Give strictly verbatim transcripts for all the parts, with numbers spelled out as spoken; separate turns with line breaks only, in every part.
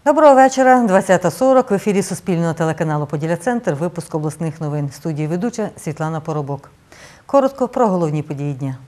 Доброго вечора. двадцята сорок. В ефірі Суспільного телеканалу «Поділля-Центр». Випуск обласних новин. В студії ведуча Світлана Поробок. Коротко про головні події дня.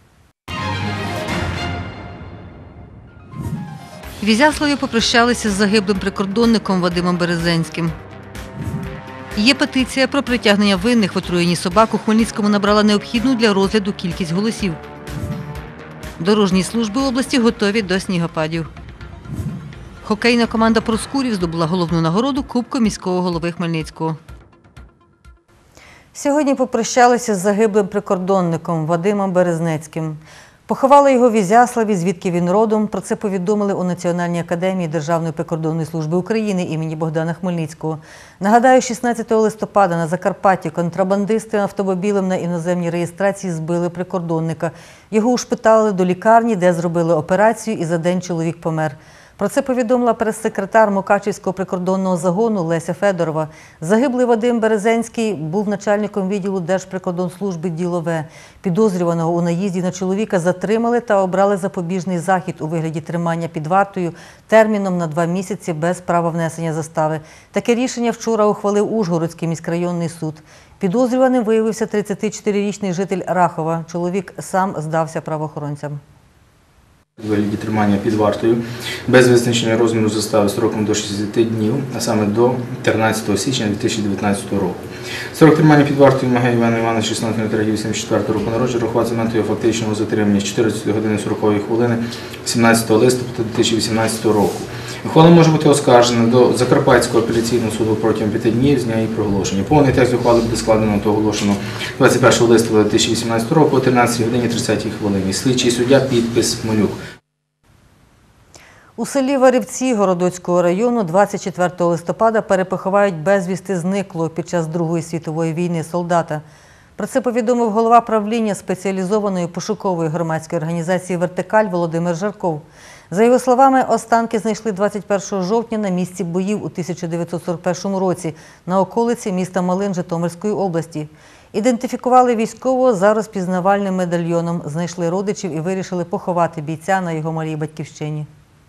В Ізяславі попрощалися з загиблим прикордонником Вадимом Березенським. Є петиція про притягнення винних в отруєнні собак. У Хмельницькому набрала необхідну для розгляду кількість голосів. Дорожні служби області готові до снігопадів. Хокейна команда «Проскурів» здобула головну нагороду Кубку міського голови Хмельницького. Сьогодні попрощалися з загиблим прикордонником Вадимом Березнецьким. Поховали його в Ізяславі, звідки він родом. Про це повідомили у Національній академії Державної прикордонної служби України імені Богдана Хмельницького. Нагадаю, шістнадцятого листопада на Закарпатті контрабандисти автомобілем на іноземній реєстрації збили прикордонника. Його ушпиталили до лікарні, де зробили операцію, і за день чоловік помер. Про це повідомила прес-секретар Мукачівського прикордонного загону Леся Федорова. Загиблий Вадим Березенський був начальником відділу Держприкордонслужби «Ділове». Підозрюваного у наїзді на чоловіка затримали та обрали запобіжний захід у вигляді тримання під вартою терміном на два місяці без права внесення застави. Таке рішення вчора ухвалив Ужгородський міськрайонний суд. Підозрюваним виявився тридцятичотирирічний житель Рахова. Чоловік сам здався правоохоронцям.
У вигляді тримання під вартою без визначення розміру застави строком до шістдесяти днів, а саме до тринадцятого січня дві тисячі дев'ятнадцятого року. Строк тримання під вартою вимагає Івана Івановича шістнадцятого вісімдесят четвертого року народження, рахувати з моменту його фактичного затримання з чотирнадцятої години сорокової хвилини сімнадцятого листопада дві тисячі вісімнадцятого року. Ухвала може бути оскаржена до Закарпатського апеляційного суду протягом п'яти днів з дня її проголошення. Повний текст ухвали буде складено та оголошено двадцять першого листопада дві тисячі вісімнадцятого року о тринадцятій годині тридцятій хвилині. Слідчий суддя підпис Монюк.
У селі Варівці Городоцького району двадцять четвертого листопада перепоховають безвісти зниклого під час Другої світової війни солдата. Про це повідомив голова правління спеціалізованої пошукової громадської організації «Вертикаль» Володимир Жарков. За його словами, останки знайшли двадцять першого жовтня на місці боїв у тисяча дев'ятсот сорок першому році на околиці міста Малин Житомирської області. Ідентифікували військового за розпізнавальним медальйоном, знайшли родичів і вирішили поховати бійця на його малій батьківщині.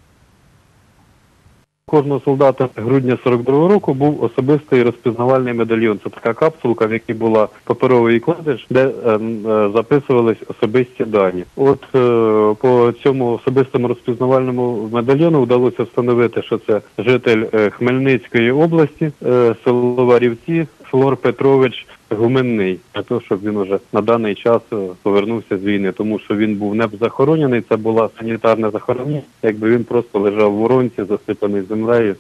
Кожного солдата грудня сорок другого року був особистий розпізнавальний медальйон. Це така капсулка, в якій була паперовий кладиш, де е, е, записувались особисті дані. От е, по цьому особистому розпізнавальному медальйону вдалося встановити, що це житель е, Хмельницької області, е, село Варівці, Флор Петрович Гуменний, для того, щоб він уже на даний час повернувся з війни, тому що він був не захоронений, це була санітарне захоронення, якби він просто лежав в воронці, засипаний землею.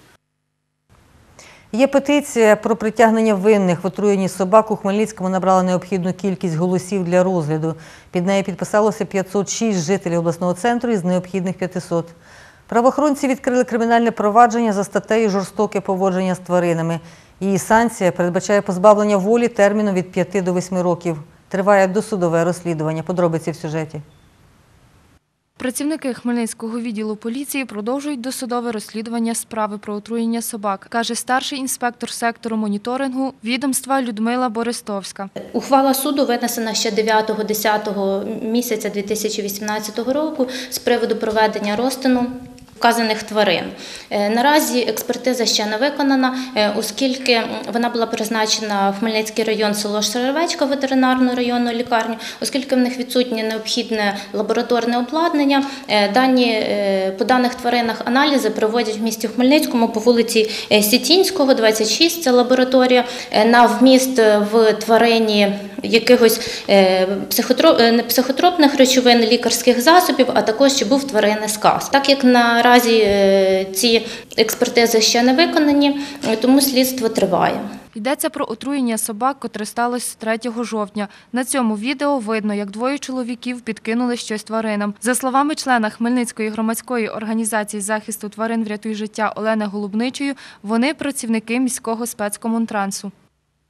Є петиція про притягнення винних в отруєнні собак. У Хмельницькому набрала необхідну кількість голосів для розгляду. Під нею підписалося п'ятсот шість жителів обласного центру із необхідних п'ятисот. Правоохоронці відкрили кримінальне провадження за статтею «Жорстоке поводження з тваринами». Її санкція передбачає позбавлення волі терміном від п'яти до восьми років. Триває досудове розслідування. Подробиці в сюжеті.
Працівники Хмельницького відділу поліції продовжують досудове розслідування справи про отруєння собак, каже старший інспектор сектору моніторингу відомства Людмила Борестовська.
Ухвала суду винесена ще дев'ятого десятого місяця дві тисячі вісімнадцятого року з приводу проведення розтину вказаних тварин. Наразі експертиза ще не виконана, оскільки вона була призначена в Хмельницький район, село Шеревечка, ветеринарну районну лікарню, оскільки в них відсутнє необхідне лабораторне обладнання. Дані по даних тваринах аналізи проводять в місті Хмельницькому по вулиці Сітінського, двадцять шість, це лабораторія, на вміст в тварині якихось психотропних речовин, лікарських засобів, а також чи був тваринний сказ. Так як наразі ці експертизи ще не виконані, тому слідство триває.
Йдеться про отруєння собак, котре сталося третього жовтня. На цьому відео видно, як двоє чоловіків підкинули щось тваринам. За словами члена Хмельницької громадської організації захисту тварин «Врятуй життя» Олени Голубничої, вони працівники міського спецкомунтрансу.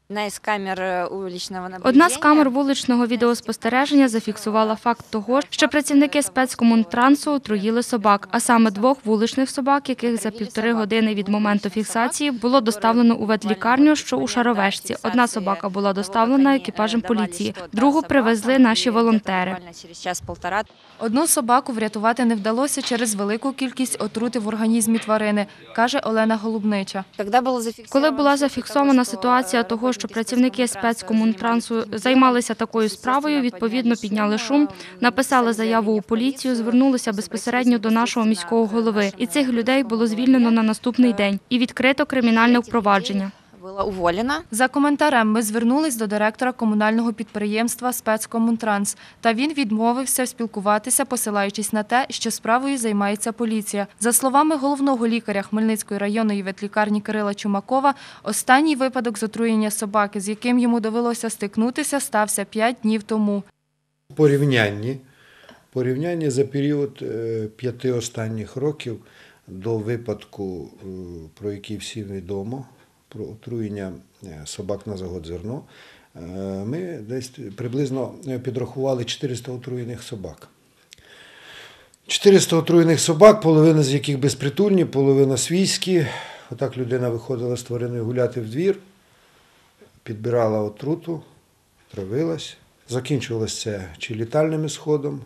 Одна з камер вуличного відеоспостереження зафіксувала факт того, що працівники спецкомунтрансу отруїли собак, а саме двох вуличних собак, яких за півтори години від моменту фіксації було доставлено у ветлікарню, що у Шаровешці. Одна собака була доставлена екіпажем поліції, другу привезли наші волонтери. Одну собаку врятувати не вдалося через велику кількість отрути в організмі тварини, каже Олена Голубнича. Коли була зафіксована ситуація того, що працівники спецкомунтрансу займалися такою справою, відповідно підняли шум, написали заяву у поліцію, звернулися безпосередньо до нашого міського голови. І цих людей було звільнено на наступний день і відкрито кримінальне впровадження. За коментарем ми звернулись до директора комунального підприємства «Спецкомунтранс», та він відмовився спілкуватися, посилаючись на те, що справою займається поліція. За словами головного лікаря Хмельницької районної ветлікарні Кирила Чумакова, останній випадок з отруєння собаки, з яким йому довелося стикнутися, стався п'ять днів тому.
Порівнянні, порівнянні за період п'яти останніх років до випадку, про який всім відомо, про отруєння собак на завод «Зерно», ми десь приблизно підрахували чотириста отруєних собак. чотириста отруєних собак, половина з яких безпритульні, половина свійські. Отак людина виходила з твариною гуляти в двір, підбирала отруту, травилась. Закінчувалося це чи літальним ісходом,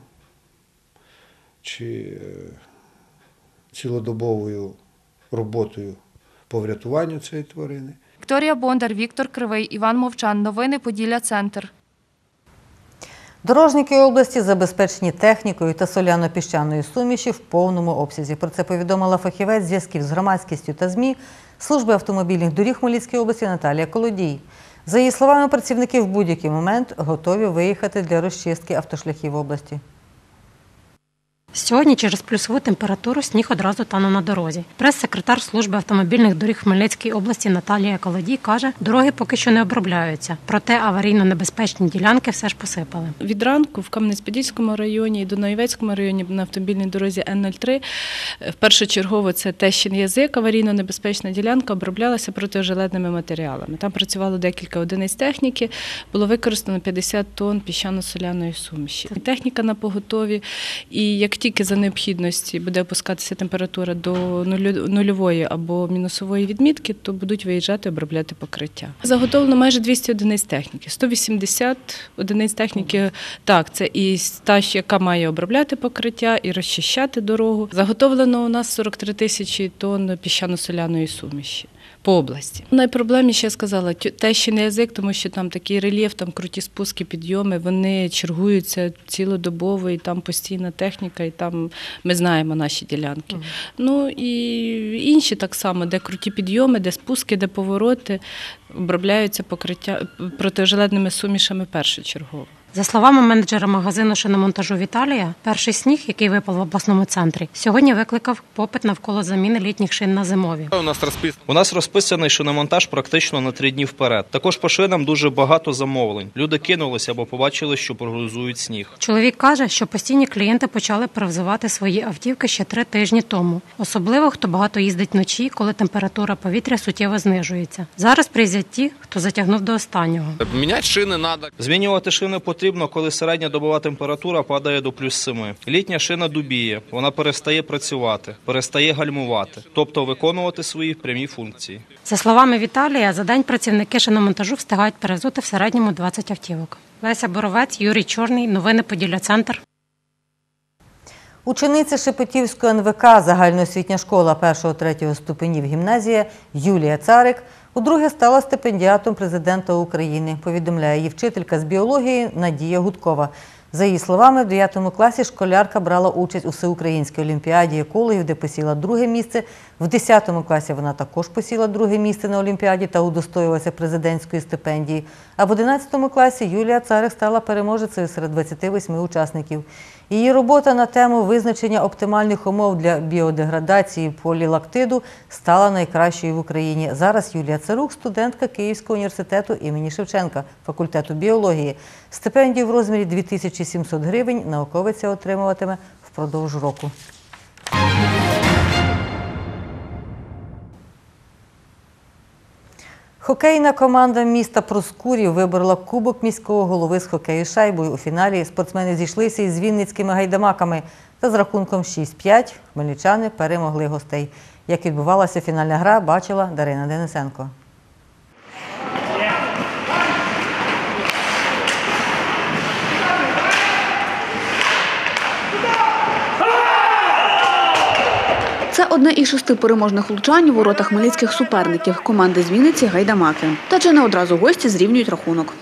чи цілодобовою роботою по врятуванню цієї тварини.
Вікторія Бондар, Віктор Кривий, Іван Мовчан. Новини Поділля-Центр.
Дорожники області забезпечені технікою та соляно-піщаною суміші в повному обсязі. Про це повідомила фахівець зв'язків з громадськістю та ЗМІ Служби автомобільних доріг Хмельницької області Наталія Колодій. За її словами, працівники в будь-який момент готові виїхати для розчистки автошляхів області.
Сьогодні через плюсову температуру сніг одразу тане на дорозі. Прес-секретар Служби автомобільних доріг Хмельницької області Наталія Колодій каже, дороги поки що не обробляються, проте аварійно-небезпечні ділянки все ж посипали.
Від ранку в Кам'янець-Подільському районі і Дунаєвецькому районі на автомобільній дорозі Н нуль три першочергово це Тещин язик, аварійно-небезпечна ділянка оброблялася протижеледними матеріалами. Там працювало декілька одиниць техніки, було використано п'ятдесят тонн піщано-соляної суміші. Техніка на поготові, і як тільки за необхідності буде опускатися температура до нульової або мінусової відмітки, то будуть виїжджати обробляти покриття. Заготовлено майже двісті одиниць техніки. сто вісімдесят одиниць техніки, так, це і та, яка має обробляти покриття, і розчищати дорогу. Заготовлено у нас сорок три тисячі тонн піщано-соляної суміші по області. Найпроблемніше, я сказала, Тещин язик, тому що там такий рельєф, там круті спуски, підйоми, вони чергуються цілодобово, і там постійна техніка, і там ми знаємо наші ділянки. Mm. Ну і інші так само, де круті підйоми, де спуски, де повороти, обробляються покриття протижеледними сумішами першочергово.
За словами менеджера магазину шиномонтажу Віталія, перший сніг, який випав в обласному центрі, сьогодні викликав попит навколо заміни літніх шин на зимові.
У нас розпис... У нас розписаний шиномонтаж практично на три дні вперед. Також по шинам дуже багато замовлень. Люди кинулися, бо побачили, що прогнозують сніг.
Чоловік каже, що постійні клієнти почали перевзувати свої автівки ще три тижні тому. Особливо, хто багато їздить вночі, коли температура повітря суттєво знижується. Зараз приїздять ті, хто затягнув до останнього.
Міняти шини треба. Змінювати шини потрібно, коли середня добова температура падає до плюс семи. Літня шина дубіє, вона перестає працювати, перестає гальмувати, тобто виконувати свої прямі функції.
За словами Віталія, за день працівники шиномонтажу встигають перевзути в середньому двадцять автівок. Леся Боровець, Юрій Чорний. Новини Поділля-Центр.
Учениця Шепетівської ен ве ка загальноосвітня школа першого-третього ступенів гімназія Юлія Царик удруге стала стипендіатом президента України, повідомляє її вчителька з біології Надія Гудкова. За її словами, в дев'ятому класі школярка брала участь у всеукраїнській олімпіаді екологів, де посіла друге місце. В десятому класі вона також посіла друге місце на олімпіаді та удостоювалася президентської стипендії. А в одинадцятому класі Юлія Царик стала переможецею серед двадцяти восьми учасників. Її робота на тему визначення оптимальних умов для біодеградації полілактиду стала найкращою в Україні. Зараз Юлія Царук – студентка Київського університету імені Шевченка, факультету біології. Стипендію в розмірі дві тисячі сімсот гривень науковиця отримуватиме впродовж року. Хокейна команда міста Проскурів виборола Кубок міського голови з хокею з шайбою. У фіналі спортсмени зійшлися із вінницькими гайдамаками та з рахунком шість п'ять хмельничани перемогли гостей. Як відбувалася фінальна гра, бачила Дарина Денисенко.
Це одне із шести переможних влучань у воротах хмельницьких суперників – команди з Вінниці «Гайдамаки». Та чи не одразу гості зрівнюють рахунок.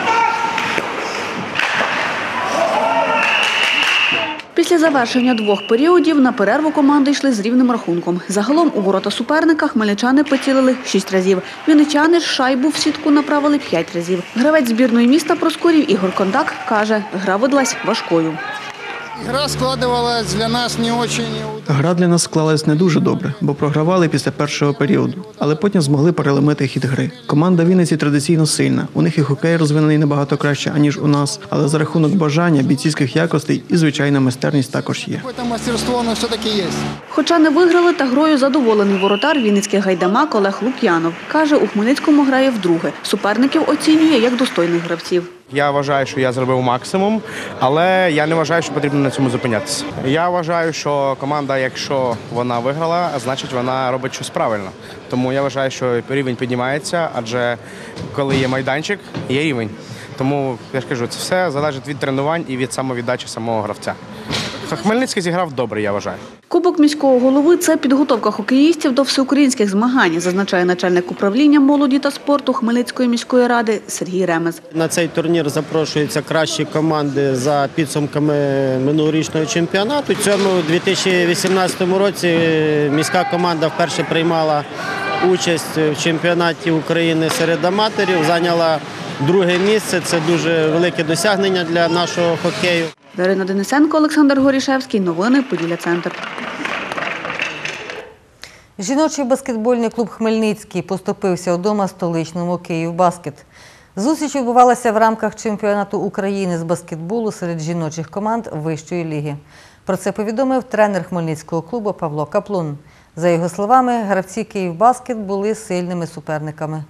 Після завершення двох періодів на перерву команди йшли з рівним рахунком. Загалом у ворота суперника хмельничани поцілили шість разів. Вінничани ж шайбу в сітку направили п'ять разів. Гравець збірної міста Проскурів Ігор Кондак каже, гра видалась важкою.
Гра складувалась для нас не дуже.
Гра для нас склалась не дуже добре, бо програвали після першого періоду, але потім змогли переломити хід гри. Команда Вінниці традиційно сильна, у них і хокей розвинений набагато краще, аніж у нас, але за рахунок бажання, бійцівських якостей і звичайна майстерність також є.
Це майстерство, воно все-таки є.
Хоча не виграли, та грою задоволений воротар вінницьких гайдамак Олег Лук'янов. Каже, у Хмельницькому грає вдруге. Суперників оцінює як достойних гравців.
Я вважаю, що я зробив максимум, але я не вважаю, що потрібно на цьому зупинятися. Я вважаю, що команда, якщо вона виграла, значить вона робить щось правильно. Тому я вважаю, що рівень піднімається, адже коли є майданчик, є рівень. Тому, я ж кажу, це все залежить від тренувань і від самовіддачі самого гравця. Хмельницький зіграв добре, я вважаю.
Кубок міського голови – це підготовка хокеїстів до всеукраїнських змагань, зазначає начальник управління молоді та спорту Хмельницької міської ради Сергій Ремез.
На цей турнір запрошуються кращі команди за підсумками минулорічного чемпіонату. В цьому дві тисячі вісімнадцятому році міська команда вперше приймала участь в чемпіонаті України серед аматорів, зайняла друге місце. Це дуже велике досягнення для нашого хокею.
Дарина Денисенко, Олександр Горішевський. Новини Поділля-Центр.
Жіночий баскетбольний клуб «Хмельницький» поступився вдома столичному «Київбаскет». Зустріч відбувалася в рамках чемпіонату України з баскетболу серед жіночих команд вищої ліги. Про це повідомив тренер хмельницького клубу Павло Каплун. За його словами, гравці «Київбаскет» були сильними суперниками.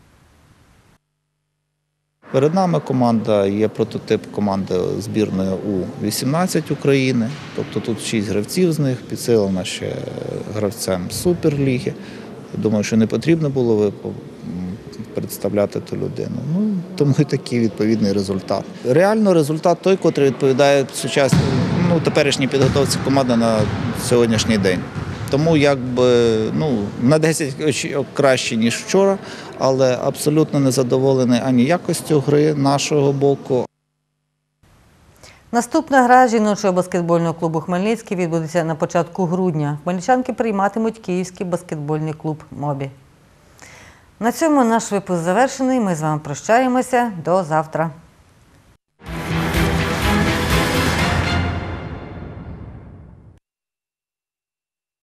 Перед нами команда є прототип команди збірної У вісімнадцять України. Тобто тут шість гравців з них, підсилена ще гравцем Суперліги. Думаю, що не потрібно було представляти ту людину. Ну, тому і такий відповідний результат. Реально результат той, який відповідає сучасній, ну, теперішній підготовці команди на сьогоднішній день. Тому якби, ну, на десять краще, ніж вчора, але абсолютно не задоволений ані якістю гри нашого боку.
Наступна гра жіночого баскетбольного клубу «Хмельницький» відбудеться на початку грудня. Хмельничанки прийматимуть київський баскетбольний клуб «Мобі». На цьому наш випуск завершений. Ми з вами прощаємося. До завтра.